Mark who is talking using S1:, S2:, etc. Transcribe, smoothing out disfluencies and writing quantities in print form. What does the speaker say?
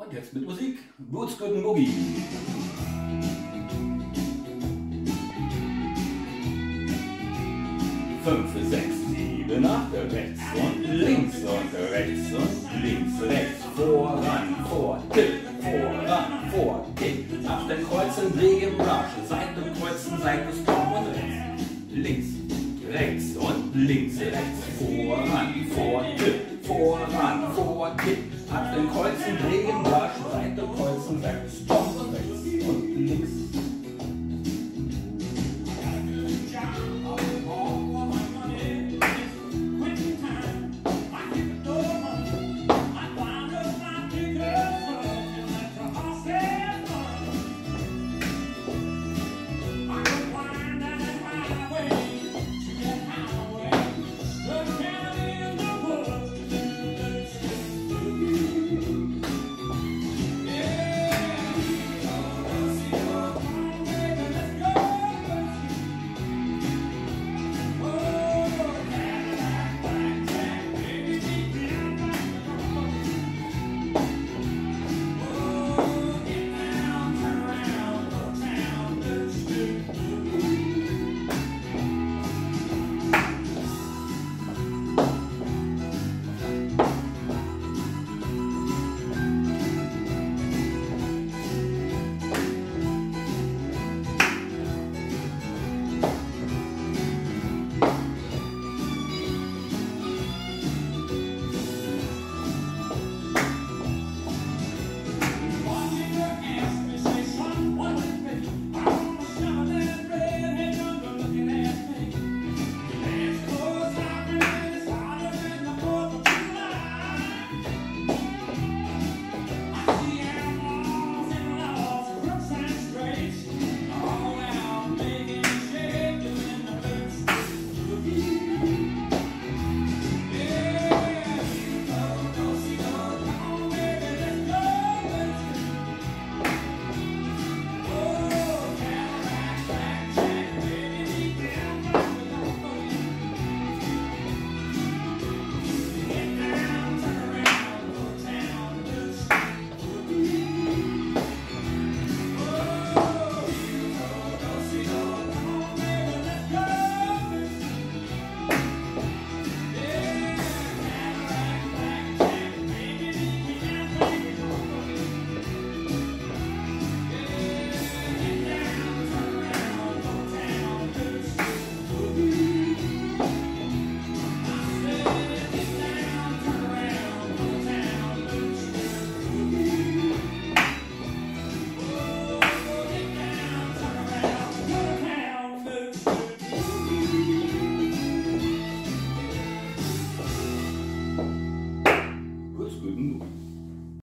S1: jetzt mit Musik. Boots Good Boogie. 5, 6, 7, 8, rechts und links und rechts und links, rechts, voran, vor, Tipp, voran, vor, Tipp, nach dem Kreuzen, Dreh im Marsch, Seite kreuzen, Seite Stop und rechts, links, rechts und links, rechts, voran, vor,